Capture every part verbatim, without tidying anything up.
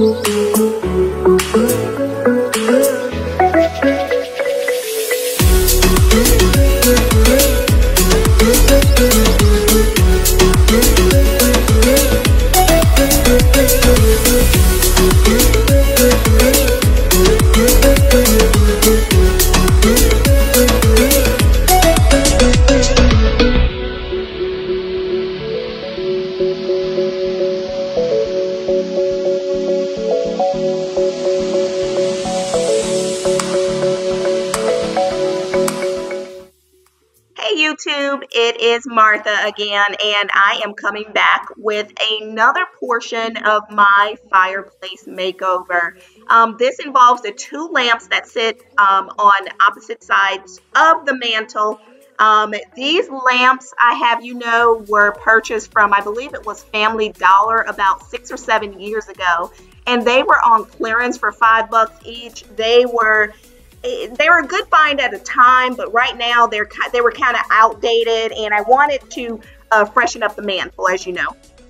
YouTube, it is Martha again, and I am coming back with another portion of my fireplace makeover. Um, this involves the two lamps that sit um, on opposite sides of the mantle. Um, these lamps, I have you know, were purchased from, I believe it was Family Dollar about six or seven years ago, and they were on clearance for five bucks each. They were They were a good find at a time, but right now they're they were kind of outdated, and I wanted to uh, freshen up the mantle, as you know.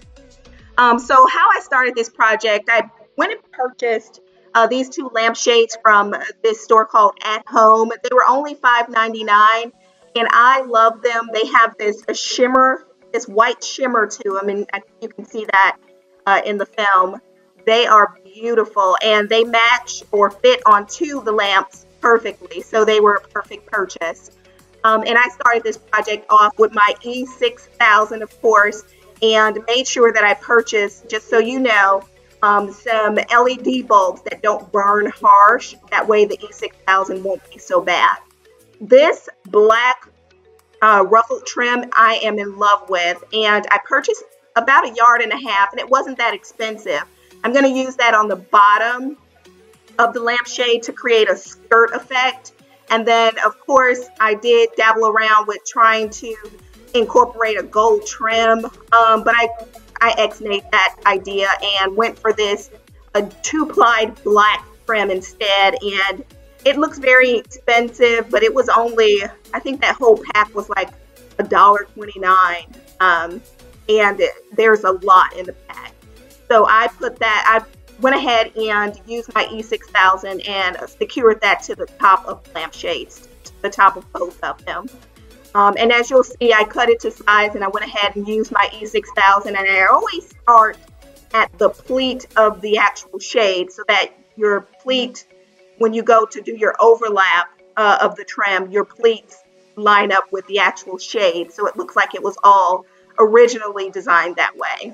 Um, so how I started this project, I went and purchased uh, these two lampshades from this store called At Home. They were only five ninety-nine, and I love them. They have this a shimmer, this white shimmer to them, and I, you can see that uh, in the film. They are beautiful, and they match or fit onto the lamps perfectly, so they were a perfect purchase. Um, and I started this project off with my E six thousand, of course, and made sure that I purchased, just so you know, um, some L E D bulbs that don't burn harsh. That way the E six thousand won't be so bad. This black uh, ruffled trim I am in love with, and I purchased about a yard and a half, and it wasn't that expensive. I'm going to use that on the bottom of the lampshade to create a skirt effect. And then, of course, I did dabble around with trying to incorporate a gold trim, um, but I, I ex-nayed that idea and went for this a two-ply black trim instead. And it looks very expensive, but it was only, I think that whole pack was like a dollar twenty-nine, um, and it, there's a lot in the pack. So I put that, I went ahead and used my E six thousand and secured that to the top of the lampshades, to the top of both of them. Um, and as you'll see, I cut it to size, and I went ahead and used my E six thousand, and I always start at the pleat of the actual shade so that your pleat, when you go to do your overlap uh, of the trim, your pleats line up with the actual shade, so it looks like it was all originally designed that way.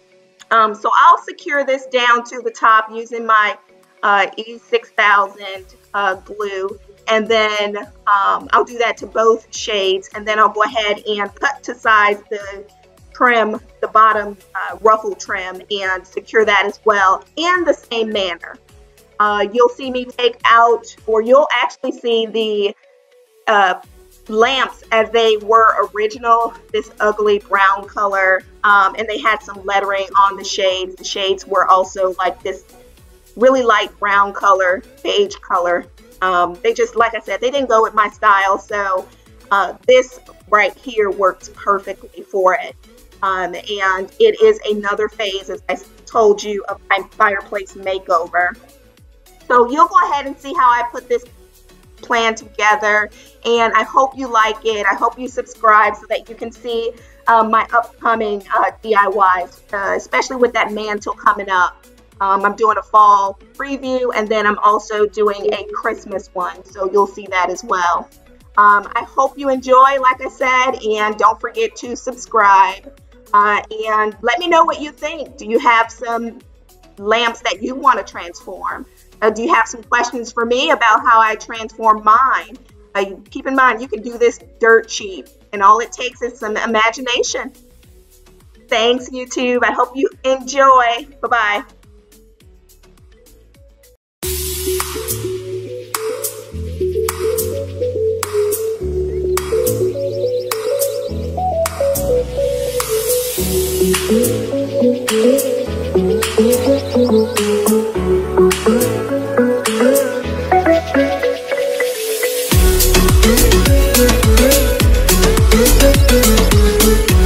Um, so I'll secure this down to the top using my uh, E six thousand uh, glue, and then um, I'll do that to both shades, and then I'll go ahead and cut to size the trim, the bottom uh, ruffle trim, and secure that as well in the same manner. Uh, you'll see me take out, or you'll actually see the uh, lamps as they were original, this ugly brown color, um, and they had some lettering on the shades. The shades were also like this really light brown color, beige color. Um, they just, like I said, they didn't go with my style, so uh, this right here works perfectly for it. Um, and it is another phase, as I told you, of my fireplace makeover. So you'll go ahead and see how I put this plan together, and I hope you like it. I hope you subscribe so that you can see um, my upcoming uh, D I Ys, uh, especially with that mantle coming up. Um, I'm doing a fall preview, and then I'm also doing a Christmas one, so you'll see that as well. Um, I hope you enjoy, like I said, and don't forget to subscribe. Uh, and let me know what you think. Do you have some lamps that you want to transform? Uh, do you have some questions for me about how I transform mine? Uh, keep in mind, you can do this dirt cheap, and all it takes is some imagination. Thanks, YouTube. I hope you enjoy. Bye-bye.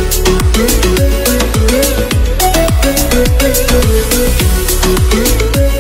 We'll be right back.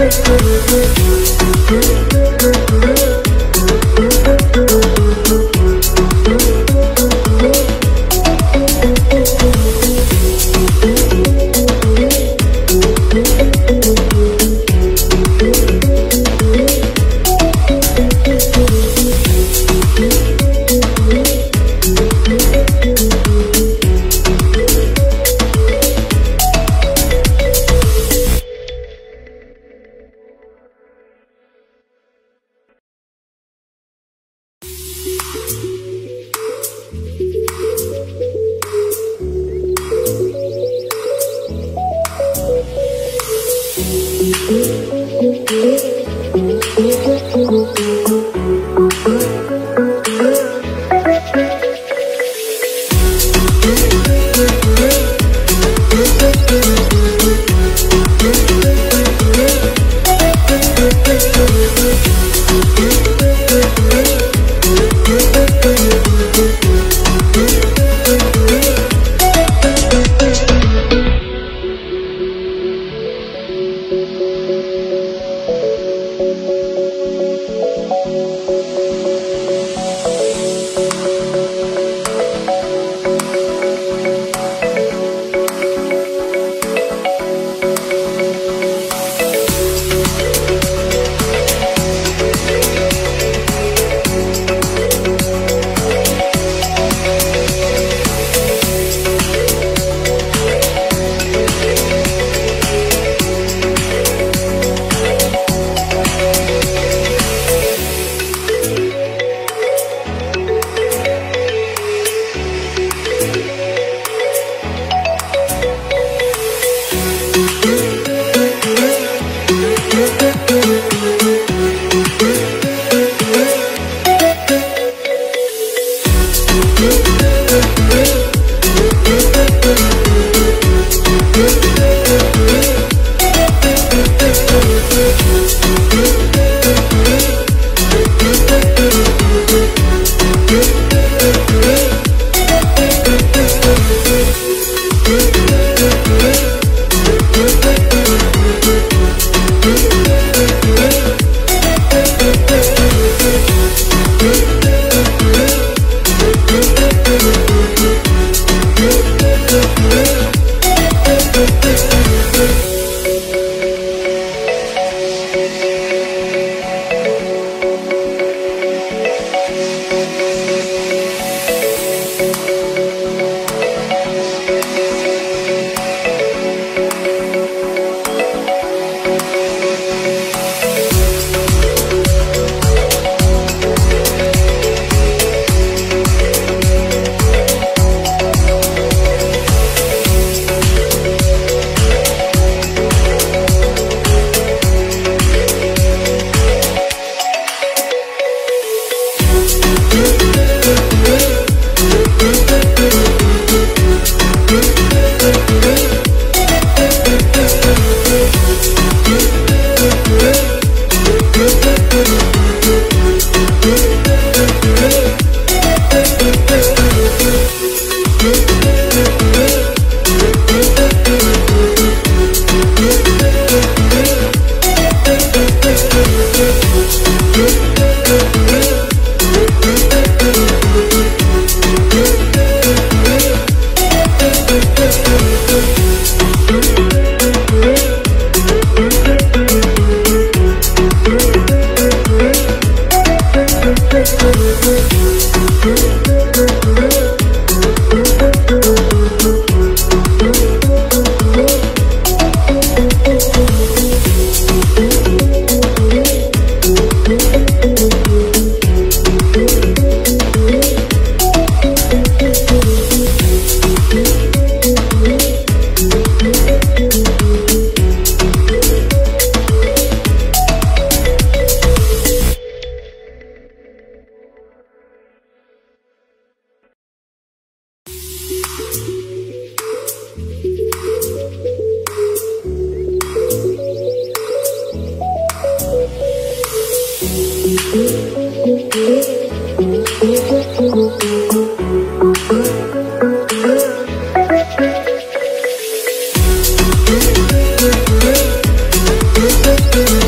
We'll be right back.